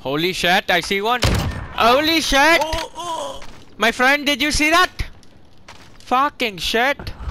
Holy shit, I see one. Holy shit! My friend, did you see that? Fucking shit.